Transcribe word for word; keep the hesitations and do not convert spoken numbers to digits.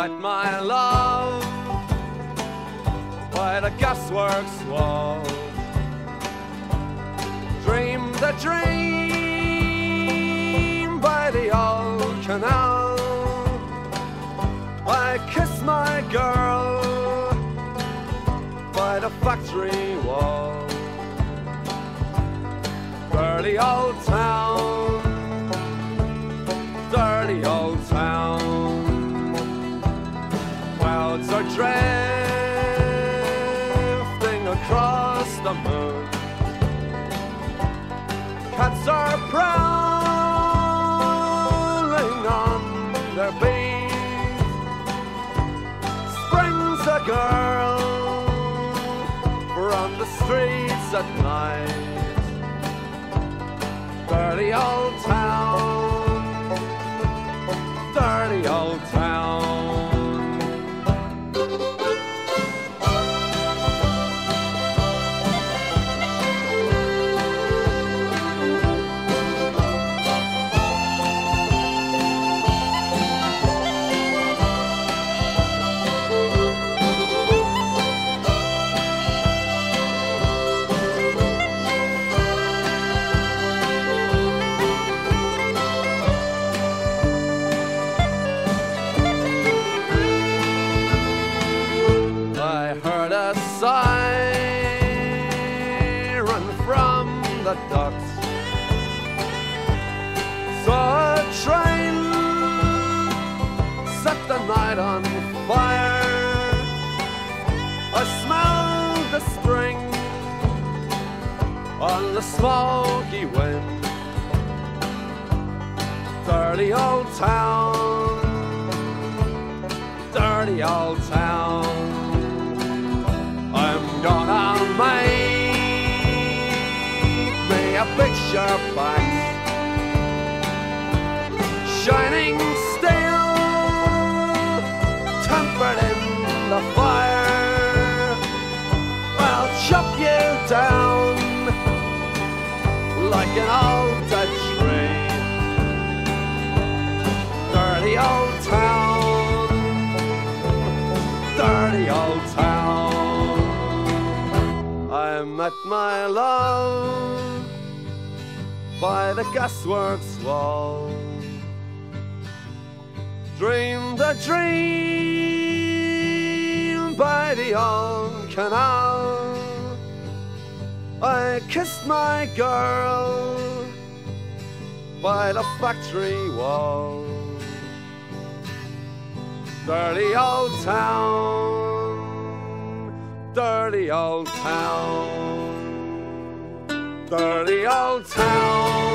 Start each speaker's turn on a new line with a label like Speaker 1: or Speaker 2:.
Speaker 1: met my love by the gasworks wall. Dreamed a dream by the old canal. I kissed my girl by the factory wall. Dirty old town, dirty old town. Clouds are drifting across the moon. Cats are prowling on their beat. Springs a girl from the streets at night. Dirty old town, dirty old town. Siren from the docks. Saw a train set the night on fire. I smelled the spring on the smoky wind. Dirty old town, dirty old town. I'm gonna make me a picture back, shining steel, tempered in the fire. I'll chop you down like an old dead tree. Dirty old town, dirty old town. I met my love by the gasworks wall. Dreamed a dream by the old canal. I kissed my girl by the factory wall. Dirty old town, dirty old town, dirty old town.